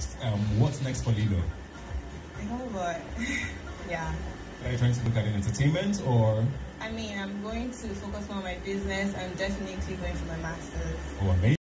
next? What's next for Lilo? Oh boy. Yeah. Are you trying to look at in entertainment or? I mean, I'm going to focus more on my business and definitely going for my master's. Oh, amazing.